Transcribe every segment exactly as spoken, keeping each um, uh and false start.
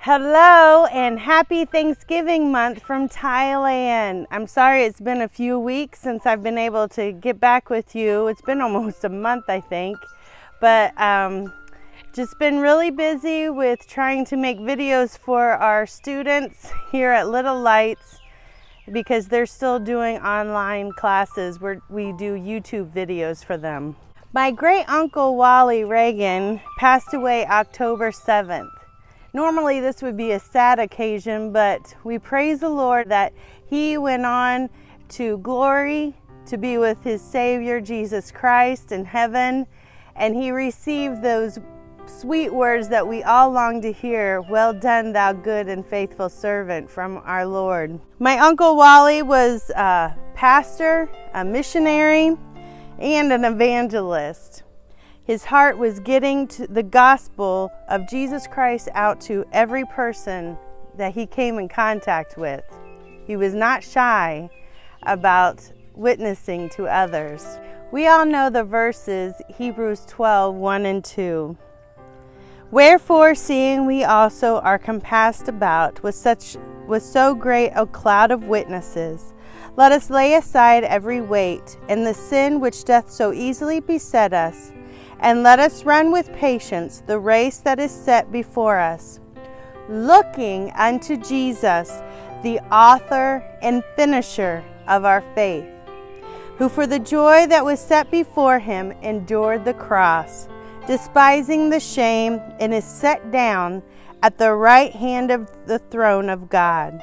Hello and happy Thanksgiving month from Thailand. I'm sorry it's been a few weeks since I've been able to get back with you. It's been almost a month, I think, but um, just been really busy with trying to make videos for our students here at Little Lights because they're still doing online classes where we do YouTube videos for them. My great uncle Wally Reagan passed away October seventh. Normally this would be a sad occasion, but we praise the Lord that he went on to glory to be with his Savior Jesus Christ in heaven, and he received those sweet words that we all long to hear, "Well done, thou good and faithful servant," from our Lord. My Uncle Wally was a pastor, a missionary, and an evangelist. His heart was getting to the gospel of Jesus Christ out to every person that he came in contact with. He was not shy about witnessing to others. We all know the verses, Hebrews twelve, one and two. Wherefore, seeing we also are compassed about with such with so great a cloud of witnesses, let us lay aside every weight and the sin which doth so easily beset us, and let us run with patience the race that is set before us, looking unto Jesus, the author and finisher of our faith, who for the joy that was set before him endured the cross, despising the shame, and is set down at the right hand of the throne of God.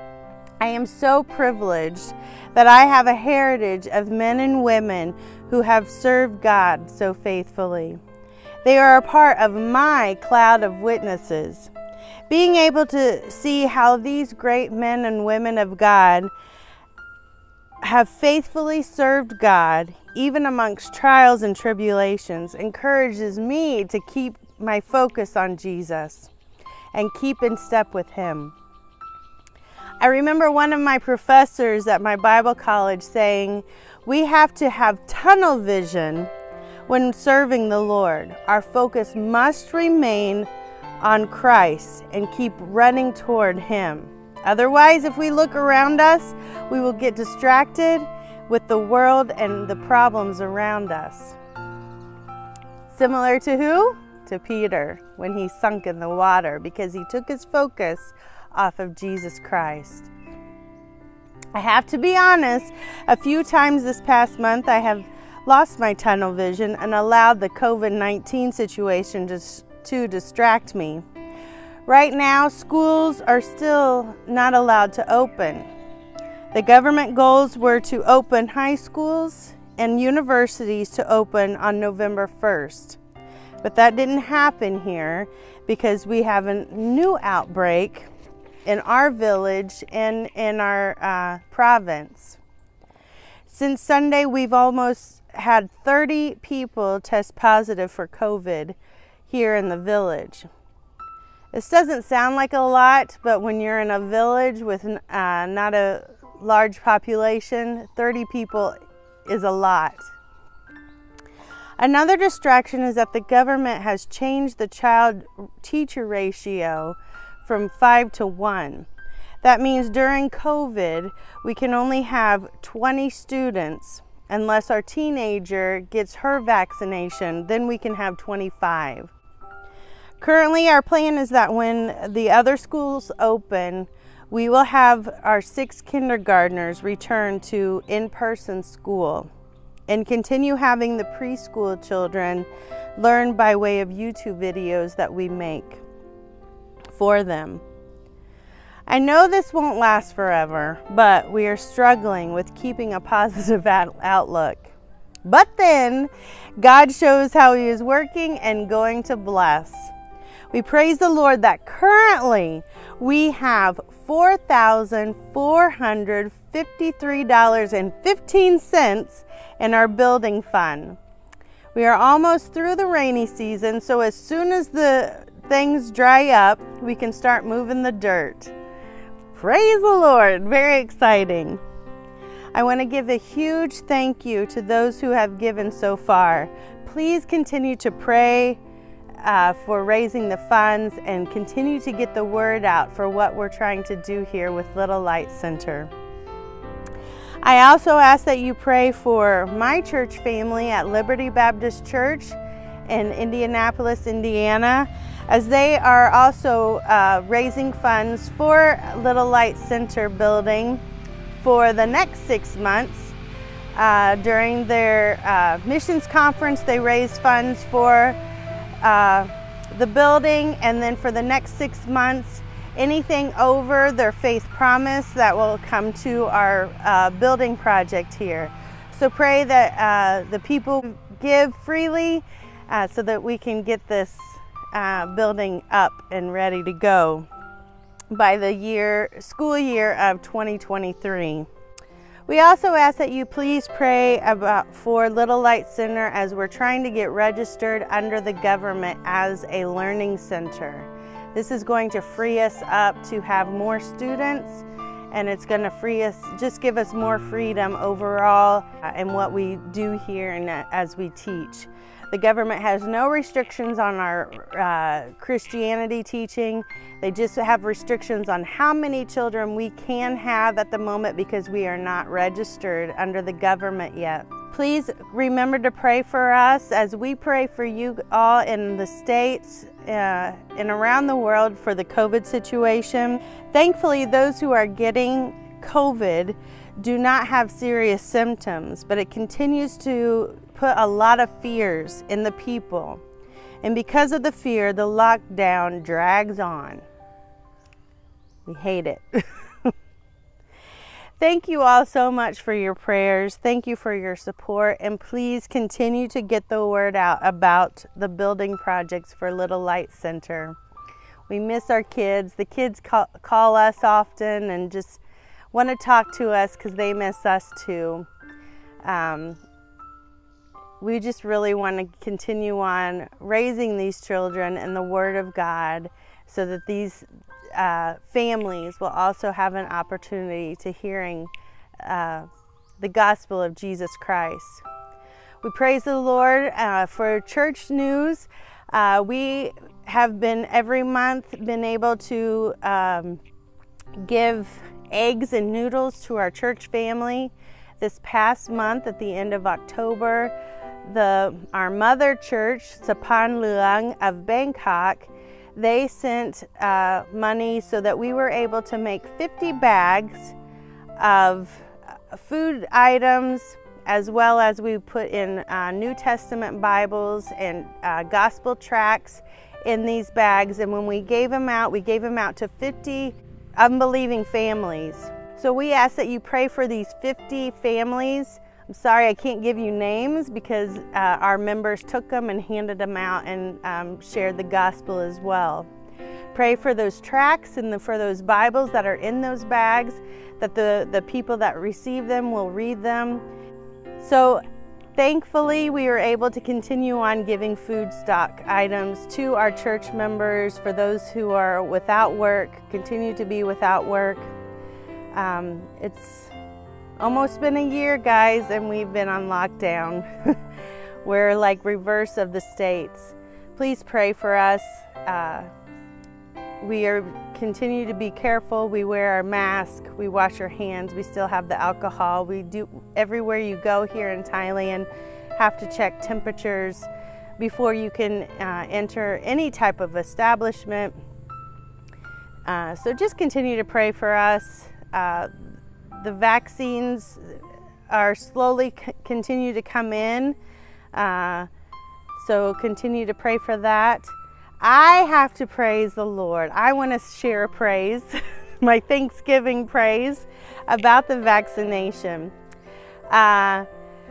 I am so privileged that I have a heritage of men and women who have served God so faithfully. They are a part of my cloud of witnesses. Being able to see how these great men and women of God have faithfully served God, even amongst trials and tribulations, encourages me to keep my focus on Jesus and keep in step with him. I remember one of my professors at my Bible college saying, we have to have tunnel vision when serving the Lord. Our focus must remain on Christ and keep running toward him. Otherwise, if we look around us, we will get distracted with the world and the problems around us. Similar to who? To Peter, when he sunk in the water because he took his focus off of Jesus Christ. I have to be honest, a few times this past month I have lost my tunnel vision and allowed the COVID nineteen situation just to distract me. Right now, schools are still not allowed to open. The government goals were to open high schools and universities to open on November first. But that didn't happen here because we have a new outbreak in our village and in our uh, province. Since Sunday, we've almost had thirty people test positive for COVID here in the village. This doesn't sound like a lot, but when you're in a village with uh, not a large population, thirty people is a lot. Another distraction is that the government has changed the child-teacher ratio from five to one. That means during COVID, we can only have twenty students unless our teenager gets her vaccination, then we can have twenty-five. Currently, our plan is that when the other schools open, we will have our six kindergartners return to in-person school and continue having the preschool children learn by way of YouTube videos that we make for them. I know this won't last forever, but we are struggling with keeping a positive outlook. But then, God shows how he is working and going to bless. We praise the Lord that currently we have four thousand four hundred fifty-three dollars and fifteen cents in our building fund. We are almost through the rainy season, so as soon as the things dry up, we can start moving the dirt. Praise the Lord, very exciting. I want to give a huge thank you to those who have given so far. Please continue to pray uh, for raising the funds and continue to get the word out for what we're trying to do here with Little Light Center. I also ask that you pray for my church family at Liberty Baptist Church in Indianapolis, Indiana, as they are also uh, raising funds for Little Light Center building for the next six months. Uh, during their uh, missions conference, they raised funds for uh, the building, and then for the next six months, anything over their faith promise that will come to our uh, building project here. So pray that uh, the people give freely uh, so that we can get this uh, building up and ready to go by the year, school year of twenty twenty-three. We also ask that you please pray about for Little Light Center as we're trying to get registered under the government as a learning center. This is going to free us up to have more students, and it's going to free us, just give us more freedom overall uh, in what we do here and uh, as we teach. The government has no restrictions on our uh, Christianity teaching. They just have restrictions on how many children we can have at the moment because we are not registered under the government yet. Please remember to pray for us as we pray for you all in the States uh, and around the world for the COVID situation. Thankfully, those who are getting COVID do not have serious symptoms, but it continues to put a lot of fears in the people. And because of the fear, the lockdown drags on. We hate it. Thank you all so much for your prayers. Thank you for your support, and please continue to get the word out about the building projects for Little Light Center. We miss our kids. The kids call, call us often and just want to talk to us because they miss us too. Um, we just really want to continue on raising these children in the Word of God so that these uh, families will also have an opportunity to hearing uh, the gospel of Jesus Christ. We praise the Lord uh, for church news. Uh, we have been every month been able to um, give eggs and noodles to our church family. This past month, at the end of October, the our mother church, Sapan Luang of Bangkok, they sent uh, money so that we were able to make fifty bags of food items, as well as we put in uh, New Testament Bibles and uh, gospel tracts in these bags. And when we gave them out, we gave them out to fifty unbelieving families. So we ask that you pray for these fifty families. I'm sorry I can't give you names because uh, our members took them and handed them out and um, shared the gospel as well. Pray for those tracts and the, for those Bibles that are in those bags, that the, the people that receive them will read them. So thankfully, we were able to continue on giving food stock items to our church members. For those who are without work, continue to be without work. Um, it's almost been a year, guys, and we've been on lockdown. We're like reverse of the States. Please pray for us. Uh, we are continue to be careful. We wear our mask. We wash our hands. We still have the alcohol. We do everywhere you go here in Thailand. Have to check temperatures before you can uh, enter any type of establishment. Uh, so just continue to pray for us. Uh, the vaccines are slowly c continue to come in, uh, so continue to pray for that. I have to praise the Lord. I want to share a praise, my Thanksgiving praise about the vaccination. Uh,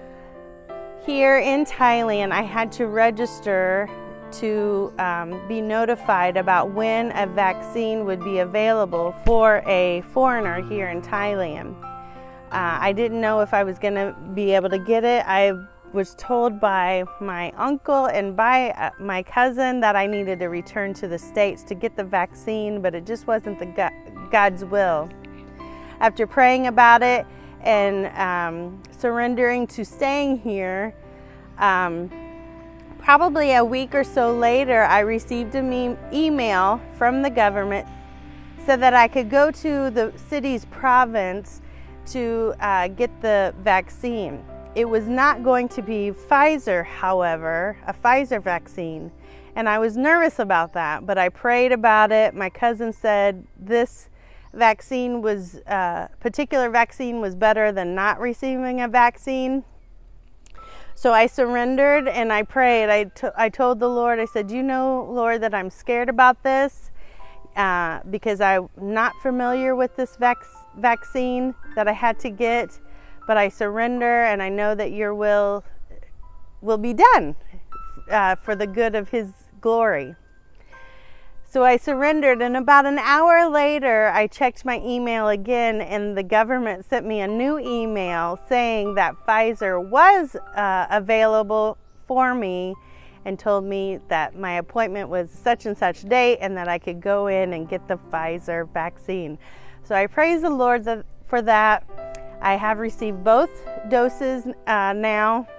here in Thailand, I had to register to um, be notified about when a vaccine would be available for a foreigner here in Thailand. Uh, I didn't know if I was going to be able to get it. I was told by my uncle and by uh, my cousin that I needed to return to the States to get the vaccine, but it just wasn't the God, God's will. After praying about it and um, surrendering to staying here, um, Probably a week or so later, I received an e email from the government so that I could go to the city's province to uh, get the vaccine. It was not going to be Pfizer, however, a Pfizer vaccine. And I was nervous about that, but I prayed about it. My cousin said this vaccine was, uh, particular vaccine was better than not receiving a vaccine. So I surrendered and I prayed. I, t I told the Lord, I said, you know, Lord, that I'm scared about this uh, because I'm not familiar with this vac vaccine that I had to get, but I surrender and I know that your will will be done uh, for the good of His glory. So I surrendered, and about an hour later, I checked my email again, and the government sent me a new email saying that Pfizer was uh, available for me and told me that my appointment was such and such date and that I could go in and get the Pfizer vaccine. So I praise the Lord that, for that. I have received both doses uh, now,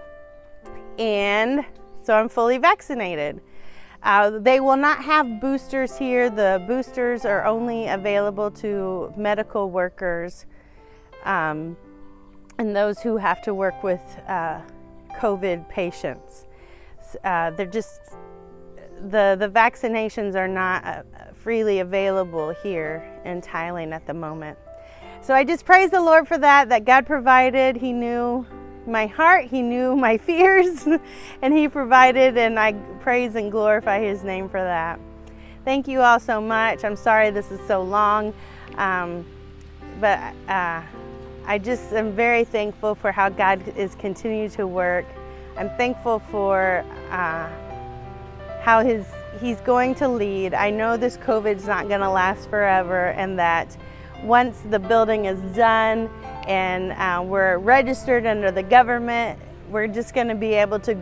and so I'm fully vaccinated. Uh, they will not have boosters here. The boosters are only available to medical workers um, and those who have to work with uh, COVID patients. Uh, they're just, the, the vaccinations are not uh, freely available here in Thailand at the moment. So I just praise the Lord for that, that God provided. He knew my heart, He knew my fears, and He provided, and I praise and glorify His name for that. Thank you all so much. I'm sorry this is so long, um, but uh, I just am very thankful for how God is continuing to work. I'm thankful for uh, how his, He's going to lead. I know this COVID's not going to last forever, and that once the building is done and uh, we're registered under the government, we're just going to be able to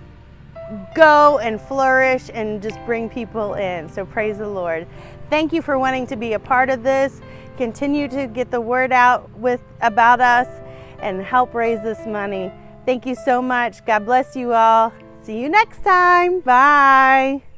go and flourish and just bring people in. So praise the Lord. Thank you for wanting to be a part of this. Continue to get the word out with about us and help raise this money. Thank you so much. God bless you all. See you next time. Bye.